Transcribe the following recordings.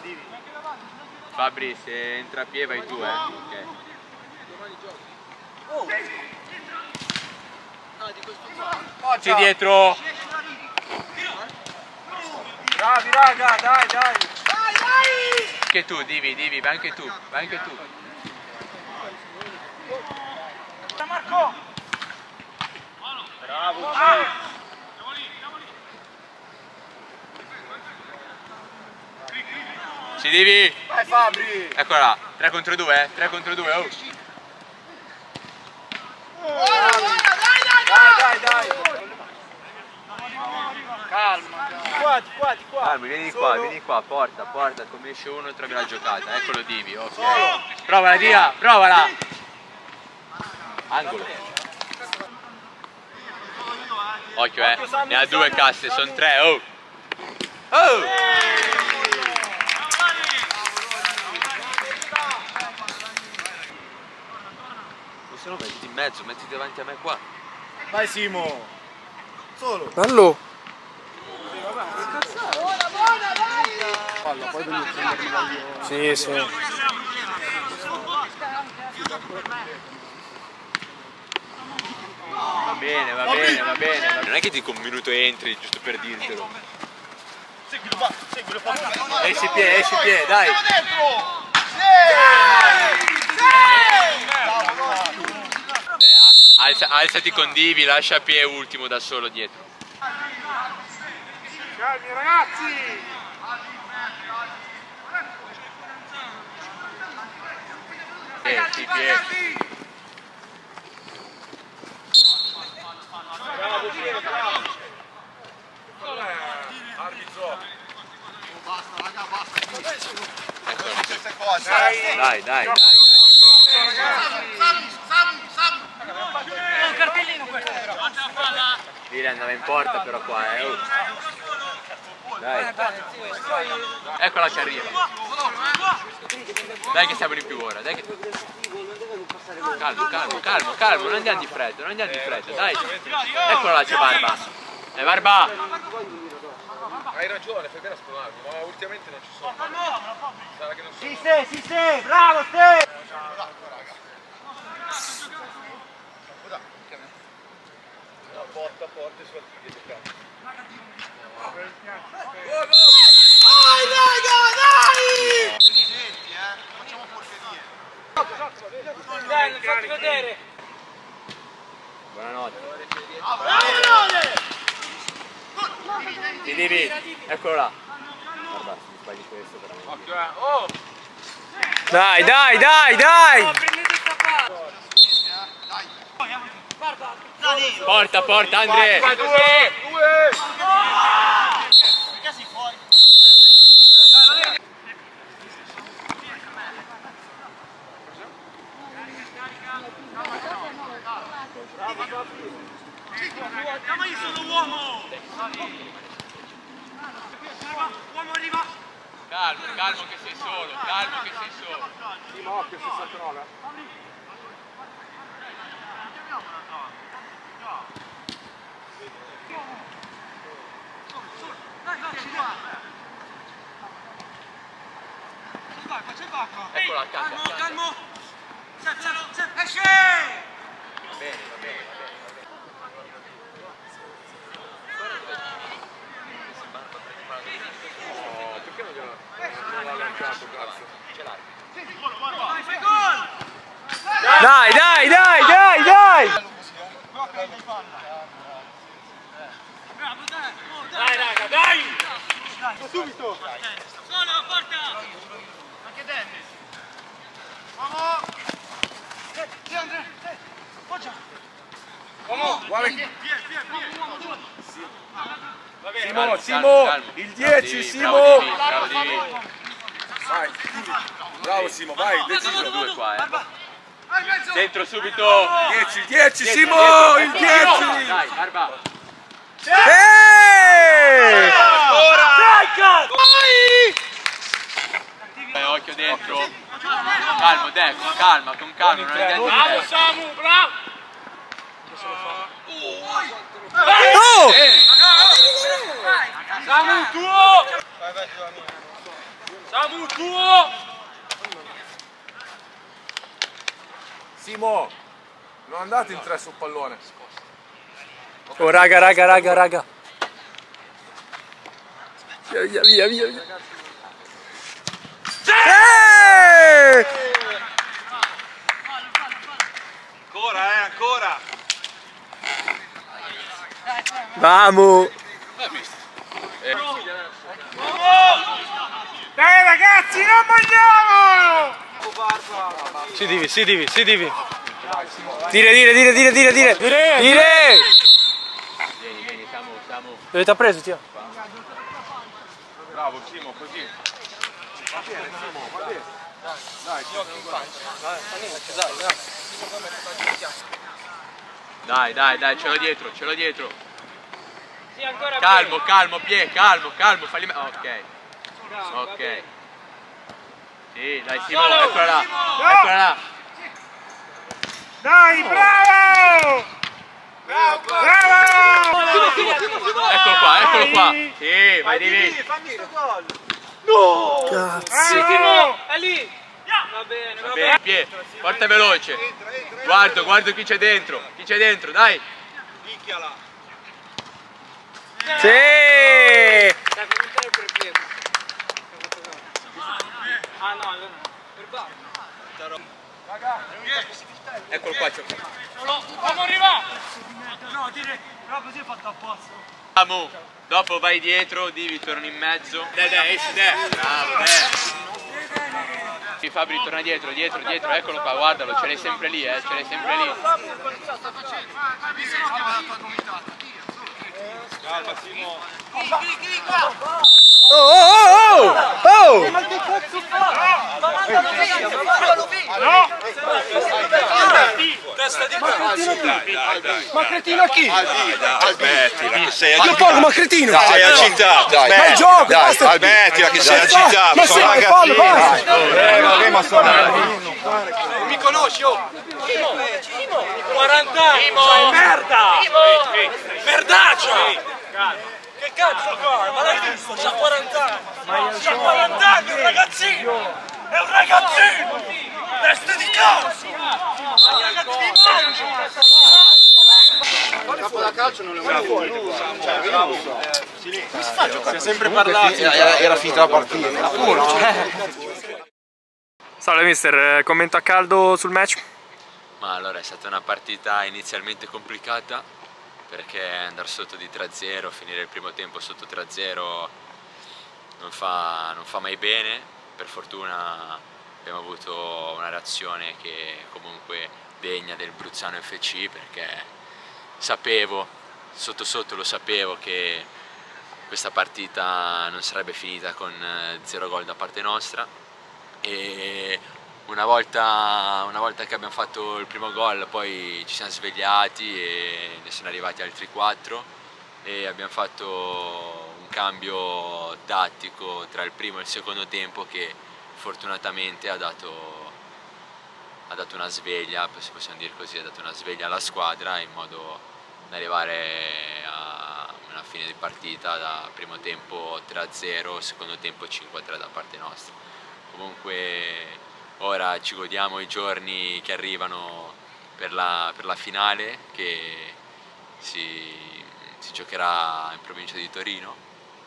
Fabri, se entra a piedi vai tu, ok. Ci dietro. Bravi raga, dai, dai. Anche tu, Divi, vai anche tu, Marco. Bravo. Ci devi. Vai Fabri. Eccola là, 3 contro 2, 3 contro 2, oh. Dai. Calma. Di qua. Calma, vieni qua, porta, come esce uno trovi la giocata, eccolo Divi, ok. Provala, Dia, provala! Angolo. Occhio, ne ha 2 casse, sono 3, oh! Oh! O se no mettiti in mezzo, mettiti davanti a me qua. Vai Simo. Solo. Bello. Palla, poi devi prendermi la Sì. Va bene. Non è che dico un minuto entri, giusto per dirtelo. Seguilo. Esci piede, dai. Alzati con Divi, lascia Pie ultimo da solo dietro. Calmi ragazzi. Pie. Bravo. Arbitro. Basta. Dai. Un cartellino questo. Lì andava in porta però qua, oh. Dai. Eccola che arriva. Dai che siamo in più ora, dai che... Calmo, non andiamo di fretta, dai. Eccola là, c'è Barba. Barba! Hai ragione, fai bene a spronarmi, ma ultimamente non ci sono. Sarà che non sono. Sì, bravo te! No, porta e su altri dietro. Dai! Facciamo porcherie. Dai, non fatti vedere! Buonanotte. Bravo! Ti devi, eccolo là. Guarda, se mi sbagli questo veramente. Occhio, Dai! Prendete sta palla! Porta, Andre! Due! Ma io sono uomo! Uomo arriva! Calmo che sei solo. Sì, ma occhio, 69. C'è il bacco! Eccola accanto. Calmo! Esce! Va bene. Oh, perché non l'ha lanciato, cazzo? Ce l'hai. Fai gol! Dai! Bravo, dai! Dai, raga, dai! Subito! Solo, porta! Anche Dennis! Vamos! Sì, Andrea! Poggia! Guarda Via! Va bene, Simo! Il 10, Simo! Vai, bravo Simo, vai, deciso. 2 qua, Dentro subito. 10, Simo! Il 10! Dai, Barba. Occhio dentro. Calmo, Deco, calma, con calma. Non andiamo Bravo Samu, bravo! Oh! Samu, tuo! Vai, Samu, tuo! Simo, non andate in 3 sul pallone. Oh raga. Via. Ancora. Vamo! Dai ragazzi, non mangiamo! Si divi. Dire! Vieni, Samu. Dove ti ha preso, Tio? Bravo Simo, così. Va bene Simo, va bene. Dai, ce l'ho dietro. Sì, ancora Calmo, Pie, calmo, falli ok. Sì, dai Simo, eccola là. Dai, bravo! Eccolo qua. Sì, vai di lì. Cazzo! È lì! Va bene. Pie, porta veloce. Guardo chi c'è dentro, dai. Picchiala. Sì! Dai, fammi entrare per piego. Ah no, allora per basso. Eccolo qua, Come arriva? No, dire, però così è fatto apposta. Samu, dopo vai dietro, Divi torna in mezzo. Dai, esci, bravo, Fabri torna dietro, eccolo qua, guardalo, ce l'hai sempre lì, Calma Simo. Oh! Ma che cazzo fa? No! Testa di dai. Ma cretino chi? Smettila. Io parlo, ma cretino! Sei agitato. Ma il gioco, basta! Smettila che sei agitato. Ma sei fallo, vai! Vabbè, ma sono Non mi conosci, oh! Simo! 40 anni! Simo! Merda! Merdaccia! Che cazzo fa? Ma l'hai visto? C'ha 40 anni! C'ha 40 anni, è un ragazzino! È un ragazzino! Testa di cazzo! Ma ragazzino! Capo da calcio non è mai fuori. Si è sempre parlato. Era finita la partita. Salve mister, commento a caldo sul match? Ma allora è stata una partita inizialmente complicata perché andare sotto di 3-0, finire il primo tempo sotto 3-0 non fa mai bene. Per fortuna abbiamo avuto una reazione che comunque degna del Bruzzano FC, perché sapevo, sotto lo sapevo che questa partita non sarebbe finita con 0 gol da parte nostra, e una volta che abbiamo fatto il primo gol poi ci siamo svegliati e ne sono arrivati altri 4 e abbiamo fatto un cambio tattico tra il primo e il secondo tempo che fortunatamente ha dato una sveglia, se possiamo dire così, ha dato una sveglia alla squadra in modo da arrivare a una fine di partita da primo tempo 3-0, secondo tempo 5-3 da parte nostra. Comunque ora ci godiamo i giorni che arrivano per la finale, che si giocherà in provincia di Torino,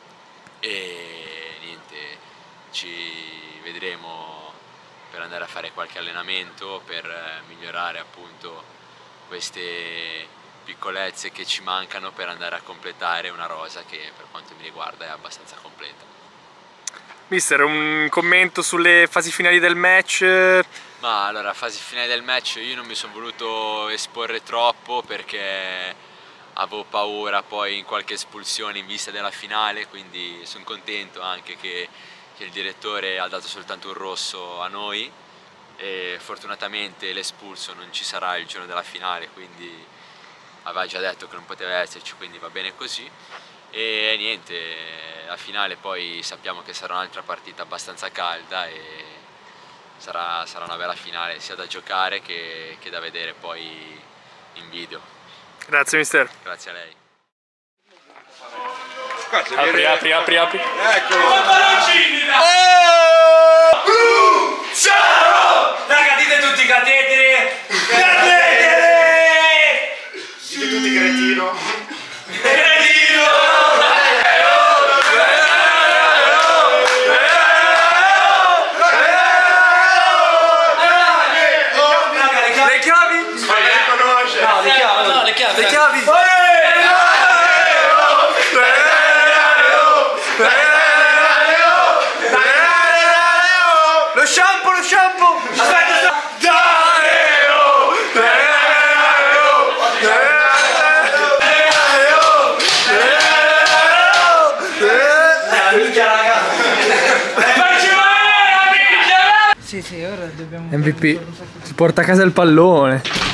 e niente, ci vedremo per andare a fare qualche allenamento per migliorare appunto queste piccolezze che ci mancano per andare a completare una rosa che per quanto mi riguarda è abbastanza completa. Mister, un commento sulle fasi finali del match? Ma allora, fasi finali del match io non mi sono voluto esporre troppo perché avevo paura poi in qualche espulsione in vista della finale, quindi sono contento anche che il direttore ha dato soltanto un rosso a noi e fortunatamente l'espulso non ci sarà il giorno della finale, quindi aveva già detto che non poteva esserci, quindi va bene così. E niente, la finale poi sappiamo che sarà un'altra partita abbastanza calda e sarà una bella finale sia da giocare che da vedere poi in video. Grazie mister. Grazie a lei. Apri. Eccolo. Oh! Raga, dite tutti catetere! Catetere! Dite tutti cretino. Le chiavi? No, le chiavi. Le chiavi? Lo shampoo, lo shampoo! Aspetta, MVP, si porta a casa il pallone.